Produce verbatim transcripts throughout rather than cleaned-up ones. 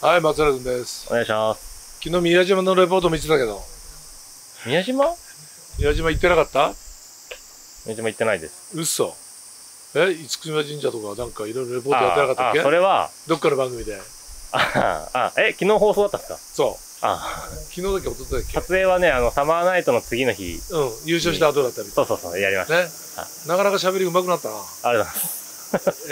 はい、松原君です。 お願いします。 昨日宮島のレポート見てたけど。 宮島宮島行ってなかった？ 宮島行ってないです。 嘘。え、厳島神社とかなんかいろいろレポートやってなかったっけ？ ああ、それは。 どっかの番組で。 ああ、え、昨日放送だったんですか？ そう。 あ昨日だっけ、一昨日だっけ？ 撮影はね、あの、サマーナイトの次の日。 うん、優勝した後だったり。 そうそうそう、やりました。 ね。なかなか喋り上手くなったな。 ありがとうございます。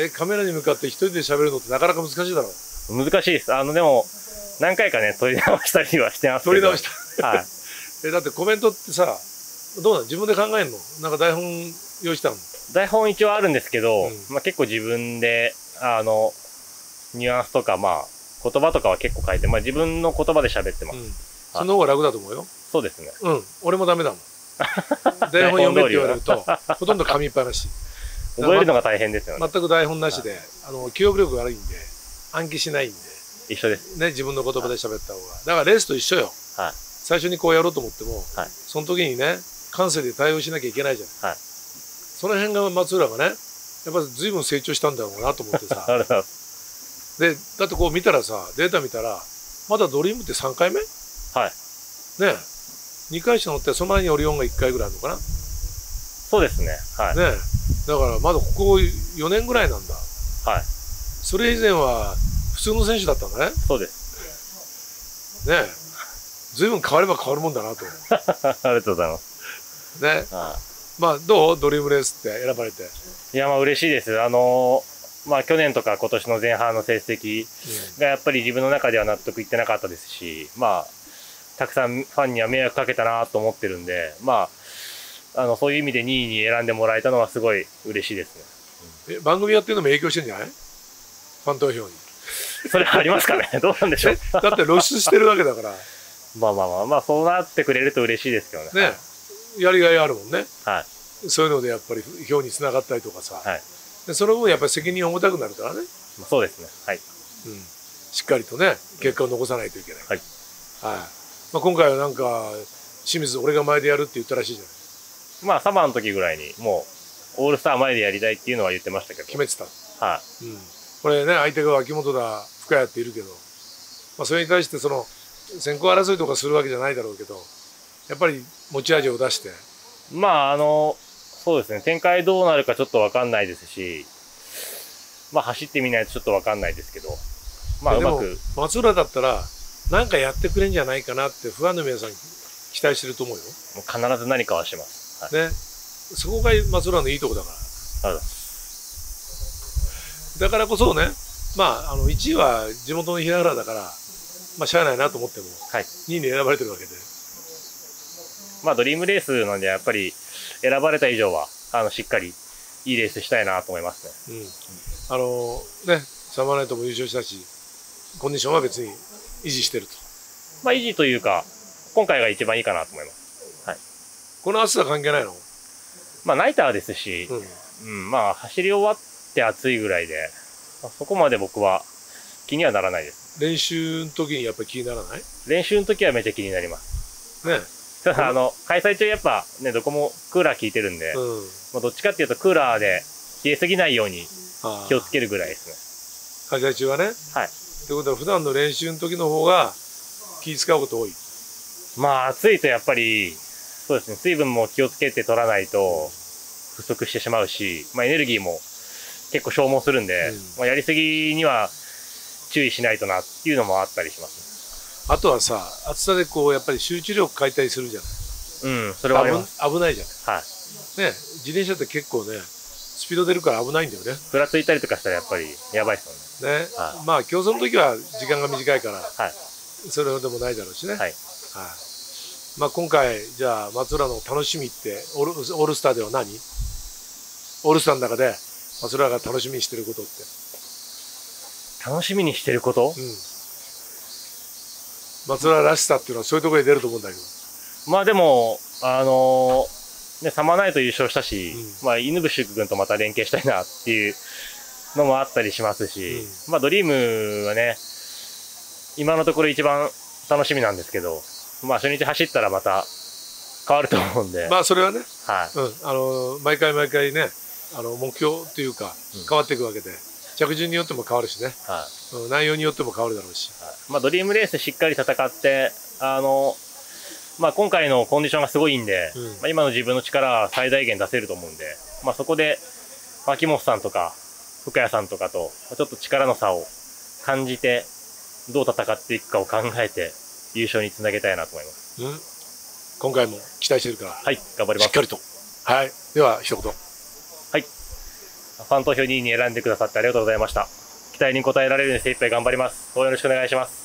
え、カメラに向かって一人で喋るのってなかなか難しいだろう。 難しいです。あの、でも、何回かね、撮り直したりはしてますけど。 撮り直した。 はい。 え、だってコメントってさ、どうなの？自分で考えるの？なんか台本用意したの？ 台本一応あるんですけど、 うん、 まあ結構自分で、あの、ニュアンスとか、まあ、言葉とかは結構書いて、まあ自分の言葉で喋ってます。うん、 その方が楽だと思うよ。 そうですね。 うん。俺もダメだもん。台本読めって言われると、ほとんど紙っぱなし。 覚えるのが大変ですよね。 全く台本なしで、あの、記憶力が悪いんで、暗記しないんで。 一緒です。 ね、自分の言葉で喋った方が。だからレースと一緒よ。はい。最初にこうやろうと思っても、はい、その時にね、感性で対応しなきゃいけないじゃん。はい。その辺が松浦がね、やっぱり随分成長したんだろうなと思ってさ。で、だってこう見たらさ、データ見たら、まだドリームってさんかいめ？はい。ね。にかいしか乗って、その前にオリオンがいっかいぐらいあるのかな？ そうですね。はい。 ね。だからまだここよねんぐらいなんだ。はい。それ以前は普通の選手だったんだね。そうです。ね。随分変われば変わるもんだなと。 ありがとうございます。 ね。まあどう？ドリームレースって選ばれて。 いやまあ嬉しいです。あのまあ去年とか今年の前半の成績がやっぱり自分の中では納得いってなかったですし、まあたくさんファンには迷惑かけたなと思ってるんで、まああのそういう意味でにいに選んでもらえたのはすごい嬉しいですね。え、番組やってるのも影響してんじゃない？ファン投票に。 それありますかね。どうなんでしょう。 だって露出してるわけだから。 まあまあまあまあそうなってくれると嬉しいですけどね。ね、 はい、やりがいあるもんね。はい。そういうのでやっぱり票につながったりとかさ。はい。でその分やっぱり責任を重たくなるからね。 そうですね。はい。 うん。しっかりとね結果を残さないといけない。はい。はい。まあ今回はなんか清水俺が前でやるって言ったらしいじゃない。 まあサマーの時ぐらいにもうオールスター前でやりたいっていうのは言ってましたけど。 決めてた。 はい。 うん。これね相手が脇本だ深谷っているけど、まあそれに対してその先行争いとかするわけじゃないだろうけど、やっぱり持ち味を出して。 まああのそうですね、展開どうなるかちょっと分かんないですし、まあ走ってみないとちょっと分かんないですけど、まあうまく。 松浦だったら何かやってくれんじゃないかなってファンの皆さん期待してると思うよ。 もう必ず何かはします。 はい、ね、そこが松浦のいいとこだから。だからこそね、まああのいちいは地元の平原だから。まあしゃあないなと思っても、はい、にいに選ばれてるわけで、 まあドリームレースなんでやっぱり選ばれた以上はあのしっかりいいレースしたいなと思いますね。うん、あのねサマーナイトも優勝したしコンディションは別に維持してると。 まあ維持というか今回が一番いいかなと思います。はい。 この暑さ関係ないの？ まあナイターですし、うん、うん、まあ走り終わって暑いぐらいで、まあ、そこまで僕は気にはならないです。 練習の時にやっぱり気にならない？ 練習の時はめっちゃ気になります。ね。ただあの開催中やっぱねどこもクーラー効いてるんで、うん、まあどっちかっていうとクーラーで冷えすぎないように気をつけるぐらいですね。開催中はね。はい。ということは普段の練習の時の方が気使うこと多い？ まあ暑いとやっぱりそうですね、水分も気をつけて取らないと不足してしまうし、まあエネルギーも結構消耗するんで、うん、まあやりすぎには注意しないとなっていうのもあったりします、 ね。あとはさ、暑さでこうやっぱり集中力欠いたりするじゃない。 うん、それはあります。 危ないじゃない。はい。ね、自転車って結構ね、スピード出るから危ないんだよね。 ふらついたりとかしたらやっぱりやばいですよね。 ね、はい、まあ競争の時は時間が短いから、はい、それほどでもないだろうしね。はい。はい。まあ今回じゃあ松浦の楽しみってオール、オールスターでは何？オールスターの中で松浦が楽しみにしてることって。 楽しみにしてること？うん、 松浦らしさっていうのはそういうところに出ると思うんだけど。まあでもあのー、ねサマーナイト優勝したし、うん、まあ犬伏君とまた連携したいなっていうのもあったりしますし、うん、まあドリームはね今のところ一番楽しみなんですけど、まあ初日走ったらまた変わると思うんで。 まあそれはね、はい、うん、あのー、毎回毎回ねあの目標というか変わっていくわけで。うん、 着順によっても変わるしね、はい、内容によっても変わるだろうし、 はい、まあ、ドリームレースしっかり戦ってあの、まあ、今回のコンディションがすごいんで、うん、まあ、今の自分の力は最大限出せると思うんで、まあ、そこで秋元さんとか深谷さんとかとちょっと力の差を感じてどう戦っていくかを考えて優勝につなげたいなと思います、 うん、今回も期待してるから、 はい、頑張ります。 しっかりと。はい、では一言。 はい、ファン投票にいに選んでくださってありがとうございました。期待に応えられるように精一杯頑張ります。応援よろしくお願いします。